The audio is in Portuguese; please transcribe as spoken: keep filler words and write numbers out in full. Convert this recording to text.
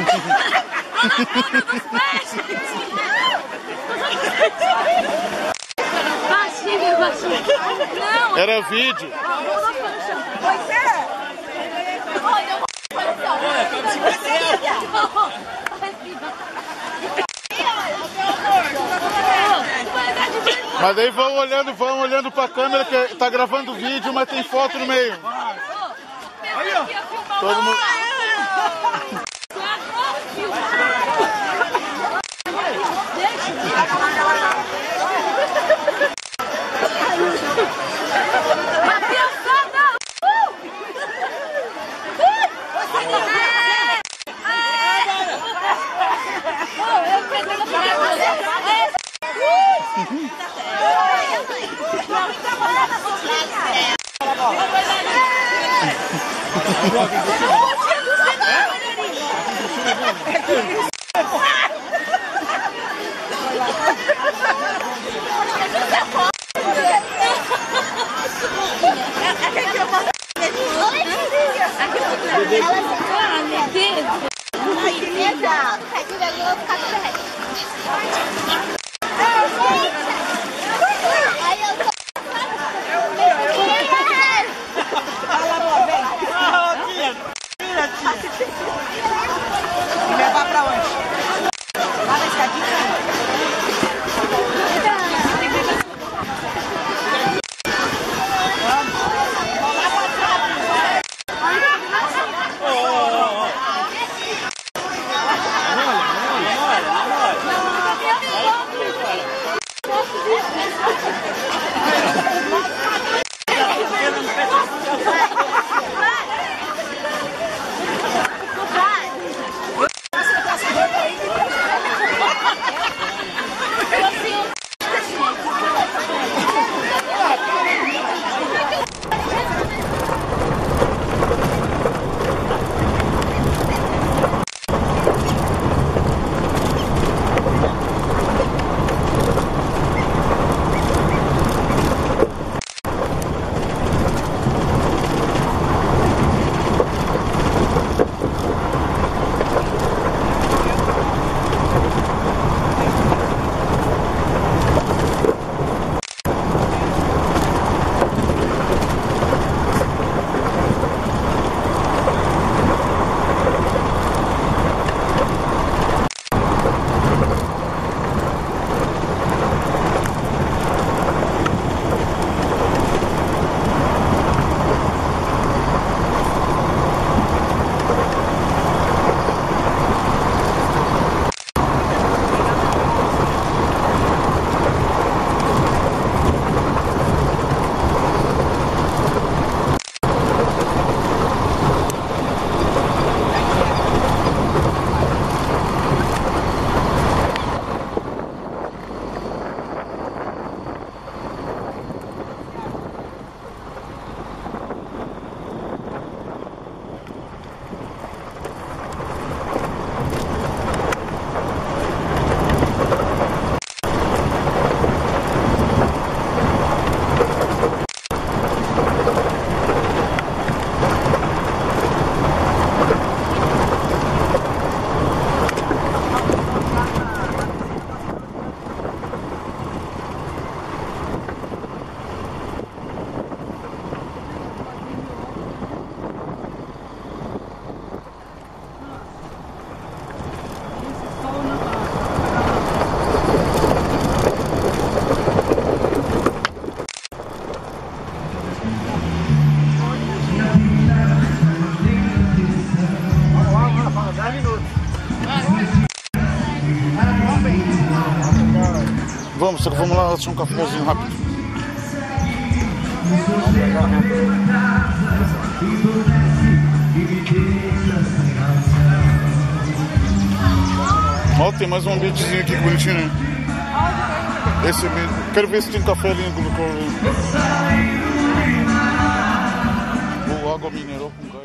Baixinho, baixinho. Não. Era vídeo. Pois é. Olha, mas aí vão olhando, vão olhando pra câmera que tá gravando vídeo, mas tem foto no meio. Aí, ó. Todo mundo... levar pra onde? Lá na escadinha? Vamos, só que vamos lá achar um cafezinho rápido. Ó, tem mais um ambientezinho aqui bonitinho, né? Esse mesmo. Quero ver se tem café ali no... Ou água mineral com gás.